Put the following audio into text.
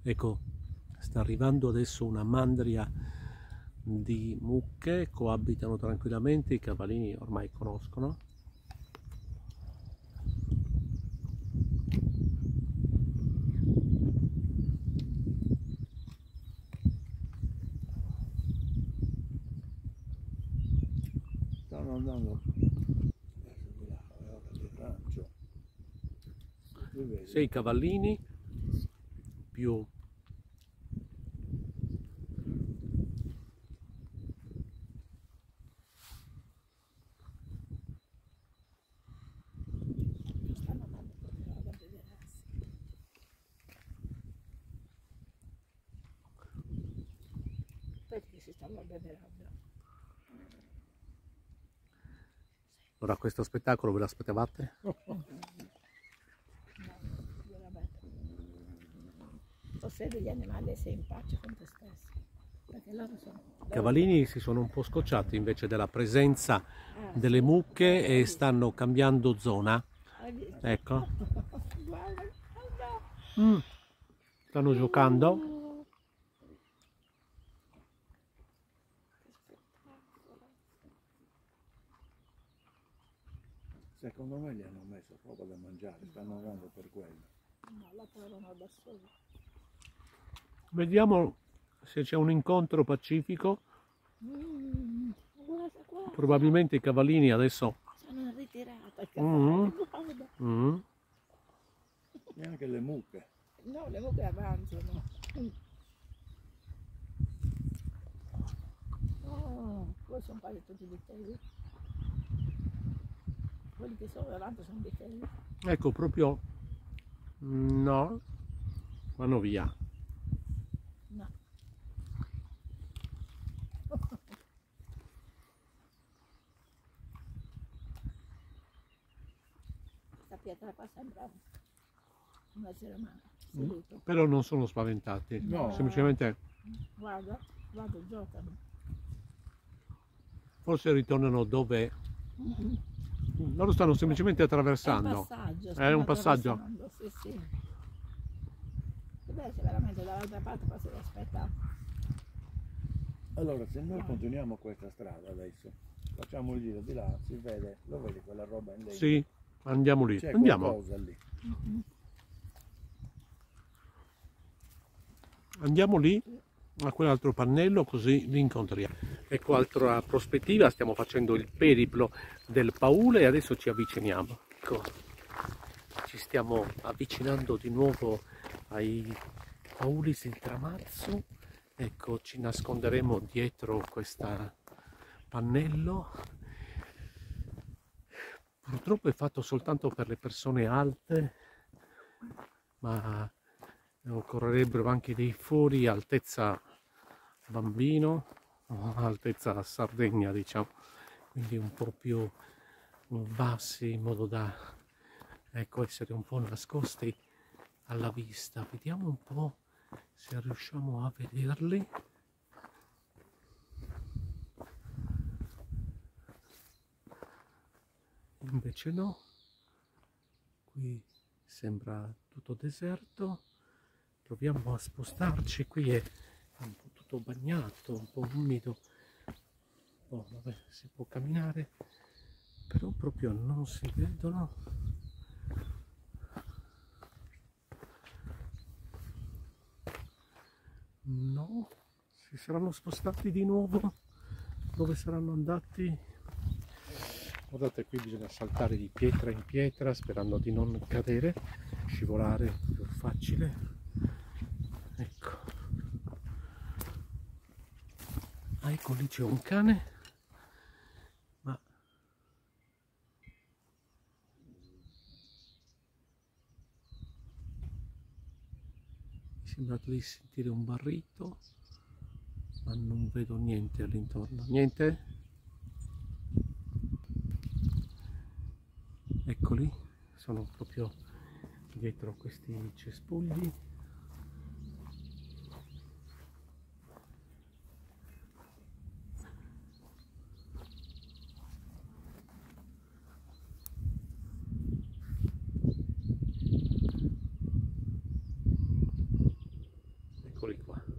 Ecco, sta arrivando adesso una mandria di mucche, coabitano tranquillamente, i cavallini ormai conoscono. Stanno andando verso di là, allora il rancio. Tu vedi? 6 cavallini più Stanno andando proprio a vedersi. Perché si stanno abbeverando? Allora, questo spettacolo ve l'aspettavate? No, veramente. Osservi gli animali e sei in pace con te stesso. Perché loro sono. I cavallini si sono un po' scocciati invece della presenza delle Sì. mucche e stanno cambiando zona. Hai visto? Ecco, Guarda, guarda. stanno giocando. Che spettacolo. Secondo me gli hanno messo roba da mangiare, stanno andando per quello. No, la trovano da soli. Vediamo se c'è un incontro pacifico. Guarda, guarda. Probabilmente i cavallini adesso... Sono ritirata. Guarda. Neanche le mucche. No, le mucche avanzano. Oh, poi sono quasi tutti vitelli. Quelli che sono davanti sono vitelli. Ecco, proprio... no, vanno via. No. Questa pietra qua sembra un essere umano seduto. Però non sono spaventati, No. semplicemente Guarda, guarda, giocano. forse ritornano dove... loro stanno semplicemente attraversando. È un passaggio. È un stanno passaggio. attraversando, sì, sì. Deve essere veramente dall'altra parte, qua si aspetta. Allora, se noi continuiamo questa strada adesso, facciamo il giro di là, si vede, lo vedi quella roba in legno? Sì, andiamo lì. C'è Andiamo. qualcosa lì. Andiamo lì a quell'altro pannello così li incontriamo. Ecco altra prospettiva, stiamo facendo il periplo del Paule e adesso ci avviciniamo. Ecco, ci stiamo avvicinando di nuovo ai Paulis di Tramazzo. Ecco, ci nasconderemo dietro questo pannello. Purtroppo è fatto soltanto per le persone alte, ma occorrerebbero anche dei fori altezza bambino, o altezza Sardegna, diciamo, quindi un po' più bassi in modo da, ecco, essere un po' nascosti alla vista. Vediamo un po' se riusciamo a vederli. Invece no, qui sembra tutto deserto. Proviamo a spostarci, qui è un po' tutto bagnato, un po' umido. Oh, vabbè, si può camminare, però proprio non si vedono. No, si saranno spostati di nuovo. Dove saranno andati? Guardate, qui bisogna saltare di pietra in pietra sperando di non cadere, scivolare è più facile. Ecco. Ah, ecco lì c'è un cane, ma mi sembra di sentire un barrito, ma non vedo niente all'intorno. Niente? Eccoli, sono proprio dietro questi cespugli. eccoli qua.